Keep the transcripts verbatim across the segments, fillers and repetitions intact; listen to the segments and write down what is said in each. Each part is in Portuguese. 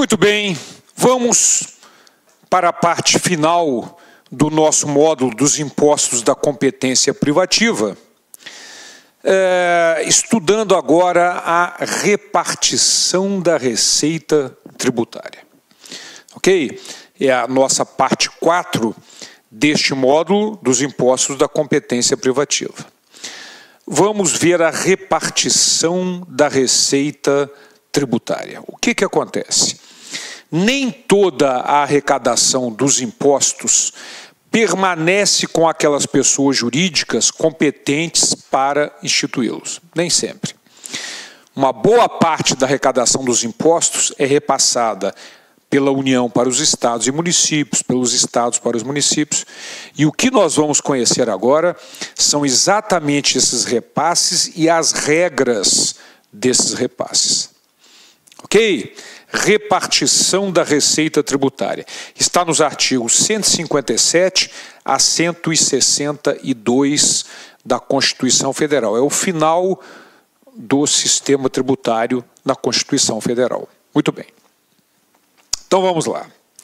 Muito bem, vamos para a parte final do nosso módulo dos impostos da competência privativa, é, estudando agora a repartição da receita tributária. Ok? É a nossa parte quatro deste módulo dos impostos da competência privativa. Vamos ver a repartição da receita tributária. O que que acontece? Nem toda a arrecadação dos impostos permanece com aquelas pessoas jurídicas competentes para instituí-los. Nem sempre. Uma boa parte da arrecadação dos impostos é repassada pela União para os estados e municípios, pelos estados para os municípios. E o que nós vamos conhecer agora são exatamente esses repasses e as regras desses repasses. Ok? Repartição da receita tributária. Está nos artigos cento e cinquenta e sete a cento e sessenta e dois da Constituição Federal. É o final do sistema tributário na Constituição Federal. Muito bem. Então vamos lá.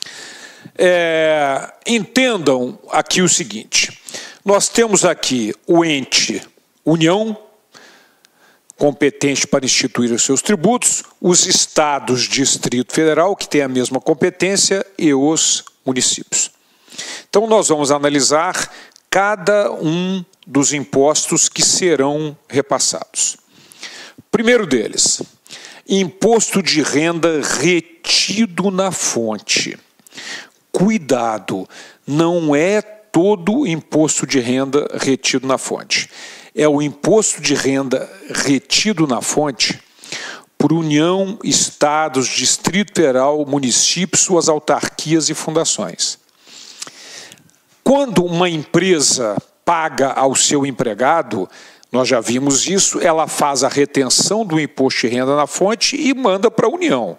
É, entendam aqui o seguinte. Nós temos aqui o ente União, competente para instituir os seus tributos, os estados, Distrito Federal, que tem a mesma competência, e os municípios. Então, nós vamos analisar cada um dos impostos que serão repassados. Primeiro deles, imposto de renda retido na fonte. Cuidado, não é todo imposto de renda retido na fonte. É o imposto de renda retido na fonte por União, Estados, Distrito Federal, municípios, suas autarquias e fundações. Quando uma empresa paga ao seu empregado, nós já vimos isso, ela faz a retenção do imposto de renda na fonte e manda para a União.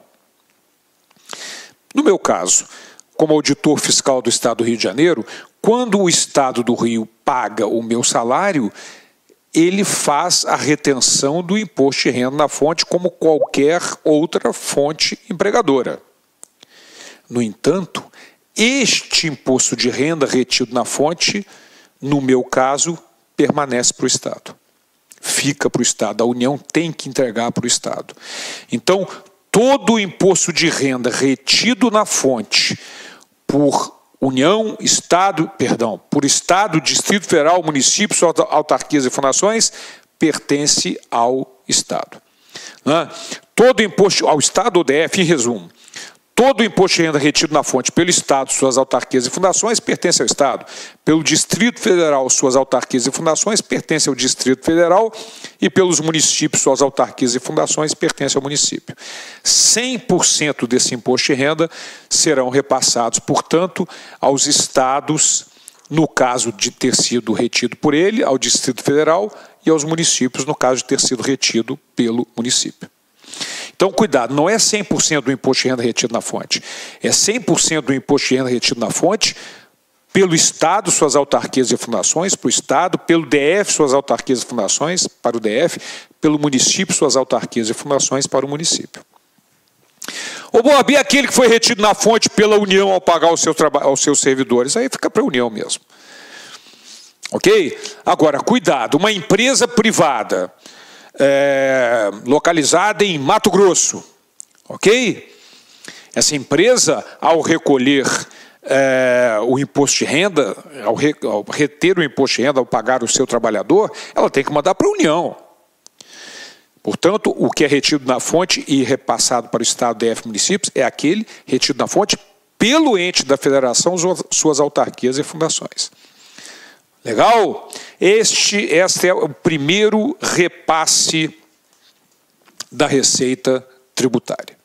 No meu caso, como auditor fiscal do Estado do Rio de Janeiro, quando o Estado do Rio paga o meu salário, ele faz a retenção do imposto de renda na fonte como qualquer outra fonte empregadora. No entanto, este imposto de renda retido na fonte, no meu caso, permanece para o Estado. Fica para o Estado. A União tem que entregar para o Estado. Então, todo o imposto de renda retido na fonte por União, Estado, perdão, por Estado, Distrito Federal, municípios, autarquias e fundações, pertence ao Estado. Né? Todo imposto ao Estado, o D F, em resumo, todo imposto de renda retido na fonte pelo Estado, suas autarquias e fundações, pertence ao Estado. Pelo Distrito Federal, suas autarquias e fundações, pertence ao Distrito Federal. E pelos municípios, suas autarquias e fundações, pertence ao município. cem por cento desse imposto de renda serão repassados, portanto, aos estados, no caso de ter sido retido por ele, ao Distrito Federal, e aos municípios, no caso de ter sido retido pelo município. Então, cuidado, não é cem por cento do imposto de renda retido na fonte, é cem por cento do imposto de renda retido na fonte pelo Estado, suas autarquias e fundações, para o Estado, pelo D F, suas autarquias e fundações, para o D F, pelo município, suas autarquias e fundações, para o município. Ô, Bob, e aquele que foi retido na fonte pela União ao pagar ao seu aos seus servidores? Aí fica para a União mesmo. Ok? Agora, cuidado, uma empresa privada é, localizada em Mato Grosso, ok? Essa empresa, ao recolher É, o imposto de renda, ao, re, ao reter o imposto de renda, ao pagar o seu trabalhador, ela tem que mandar para a União. Portanto, o que é retido na fonte e repassado para o Estado, D F e municípios é aquele retido na fonte pelo ente da federação, suas autarquias e fundações. Legal? Este, este é o primeiro repasse da receita tributária.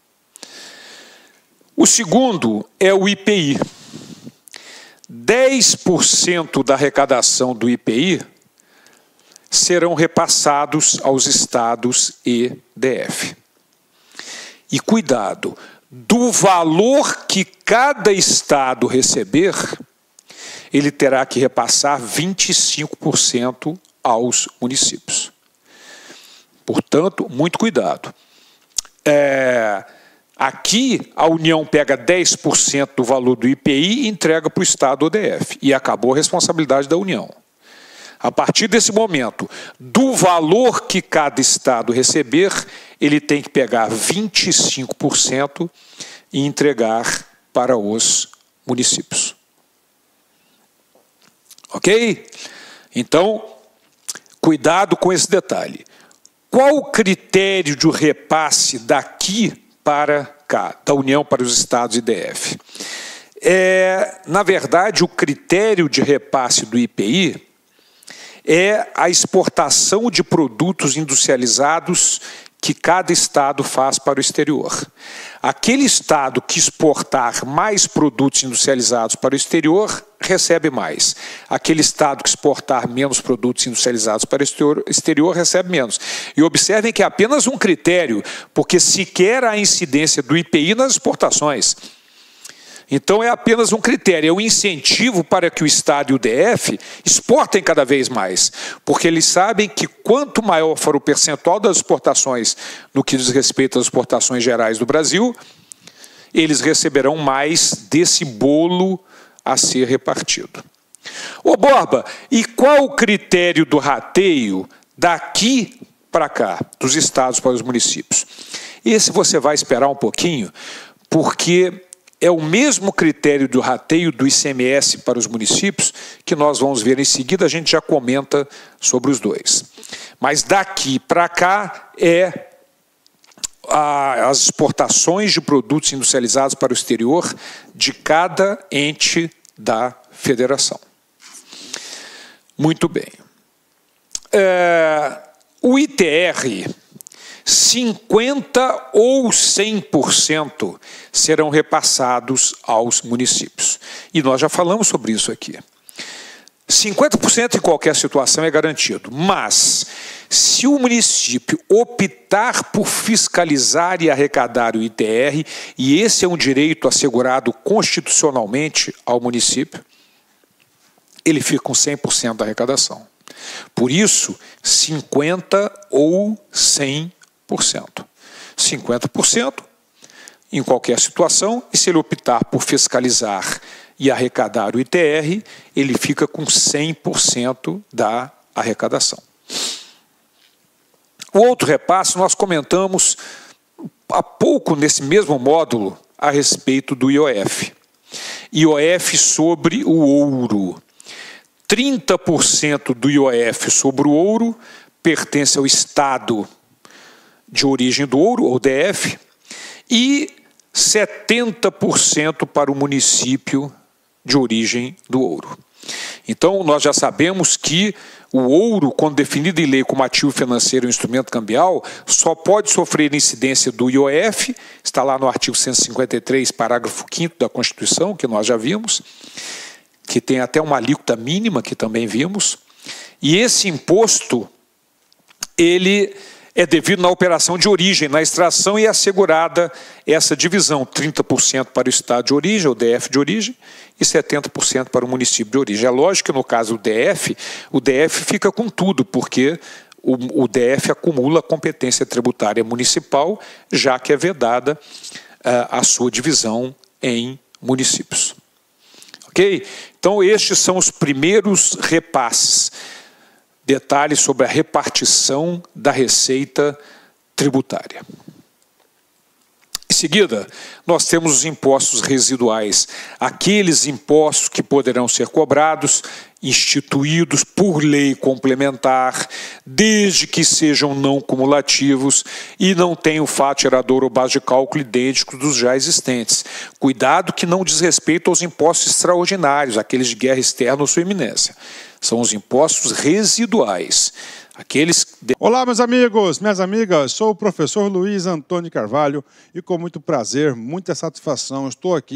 O segundo é o I P I. dez por cento da arrecadação do I P I serão repassados aos estados e D F. E cuidado, do valor que cada estado receber, ele terá que repassar vinte e cinco por cento aos municípios. Portanto, muito cuidado. É, Aqui, a União pega dez por cento do valor do I P I e entrega para o Estado O D F. E acabou a responsabilidade da União. A partir desse momento, do valor que cada Estado receber, ele tem que pegar vinte e cinco por cento e entregar para os municípios. Ok? Então, cuidado com esse detalhe. Qual o critério de repasse daqui para cá, da União para os Estados e D F? É, na verdade, o critério de repasse do I P I é a exportação de produtos industrializados que cada Estado faz para o exterior. Aquele Estado que exportar mais produtos industrializados para o exterior, recebe mais. Aquele Estado que exportar menos produtos industrializados para o exterior, recebe menos. E observem que é apenas um critério, porque sequer há incidência do I P I nas exportações. Então, é apenas um critério, é um incentivo para que o Estado e o D F exportem cada vez mais, porque eles sabem que quanto maior for o percentual das exportações no que diz respeito às exportações gerais do Brasil, eles receberão mais desse bolo a ser repartido. Ô Borba, e qual o critério do rateio daqui para cá, dos estados para os municípios? Esse você vai esperar um pouquinho, porque é o mesmo critério do rateio do I C M S para os municípios, que nós vamos ver em seguida, a gente já comenta sobre os dois. Mas daqui para cá é a, as exportações de produtos industrializados para o exterior de cada ente da federação. Muito bem. É, o I T R, cinquenta por cento ou cem por cento serão repassados aos municípios. E nós já falamos sobre isso aqui. cinquenta por cento em qualquer situação é garantido, mas se o município optar por fiscalizar e arrecadar o I T R, e esse é um direito assegurado constitucionalmente ao município, ele fica com cem por cento da arrecadação. Por isso, cinquenta por cento ou cem por cento. cinquenta por cento em qualquer situação, e se ele optar por fiscalizar e arrecadar o I T R, ele fica com cem por cento da arrecadação. O outro repasse, nós comentamos há pouco nesse mesmo módulo a respeito do I O F. I O F sobre o ouro. trinta por cento do I O F sobre o ouro pertence ao Estado de origem do ouro, ou D F, e setenta por cento para o município de origem do ouro. Então, nós já sabemos que o ouro, quando definido em lei como ativo financeiro ou instrumento cambial, só pode sofrer incidência do I O F, está lá no artigo cento e cinquenta e três, parágrafo quinto da Constituição, que nós já vimos, que tem até uma alíquota mínima, que também vimos, e esse imposto, ele é devido na operação de origem, na extração, e é assegurada essa divisão, trinta por cento para o Estado de origem, o D F de origem, e setenta por cento para o município de origem. É lógico que no caso do D F, o D F fica com tudo, porque o, o D F acumula competência tributária municipal, já que é vedada uh, a sua divisão em municípios. Ok? Então, estes são os primeiros repasses. Detalhes sobre a repartição da receita tributária. Em seguida, nós temos os impostos residuais, aqueles impostos que poderão ser cobrados, instituídos por lei complementar, desde que sejam não cumulativos e não tenham fato gerador ou base de cálculo idêntico dos já existentes. Cuidado que não diz respeito aos impostos extraordinários, aqueles de guerra externa ou sua iminência. São os impostos residuais. Aqueles... Olá, meus amigos, minhas amigas, sou o professor Luiz Antônio Carvalho e com muito prazer, muita satisfação, estou aqui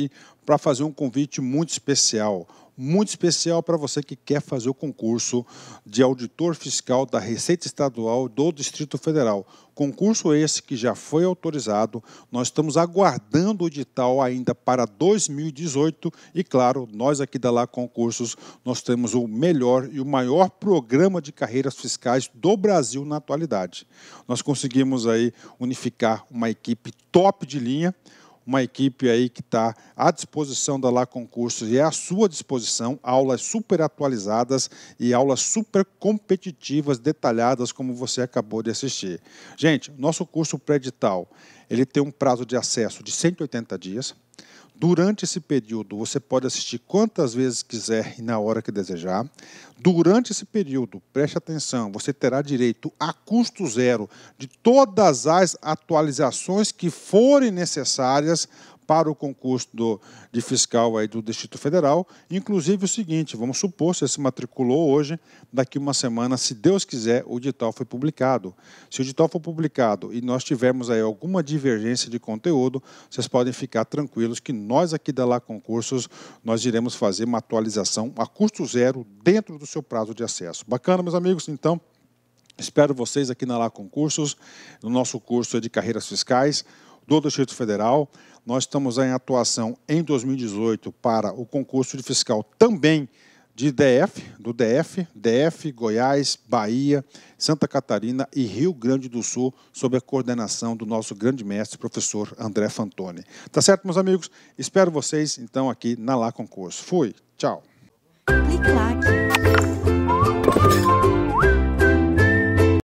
para fazer um convite muito especial. Muito especial para você que quer fazer o concurso de auditor fiscal da Receita Estadual do Distrito Federal. Concurso esse que já foi autorizado, nós estamos aguardando o edital ainda para dois mil e dezoito e, claro, nós aqui da Lá Concursos, nós temos o melhor e o maior programa de carreiras fiscais do Brasil na atualidade. Nós conseguimos aí unificar uma equipe top de linha, uma equipe aí que está à disposição da Lá Concursos e é à sua disposição, aulas super atualizadas e aulas super competitivas, detalhadas, como você acabou de assistir. Gente, nosso curso pré-edital, ele tem um prazo de acesso de cento e oitenta dias. Durante esse período, você pode assistir quantas vezes quiser e na hora que desejar. Durante esse período, preste atenção, você terá direito a custo zero de todas as atualizações que forem necessárias para o concurso do, de fiscal aí do Distrito Federal. Inclusive o seguinte, vamos supor, você se matriculou hoje, daqui uma semana, se Deus quiser, o edital foi publicado. Se o edital for publicado e nós tivermos aí alguma divergência de conteúdo, vocês podem ficar tranquilos que nós aqui da Lá Concursos, nós iremos fazer uma atualização a custo zero dentro do seu prazo de acesso. Bacana, meus amigos? Então, espero vocês aqui na Lá Concursos, no nosso curso de carreiras fiscais do Distrito Federal. Nós estamos em atuação em dois mil e dezoito para o concurso de fiscal também de D F, do D F, D F, Goiás, Bahia, Santa Catarina e Rio Grande do Sul, sob a coordenação do nosso grande mestre, professor André Fantoni. Tá certo, meus amigos? Espero vocês, então, aqui na Lá Concurso. Fui, tchau. Clique lá.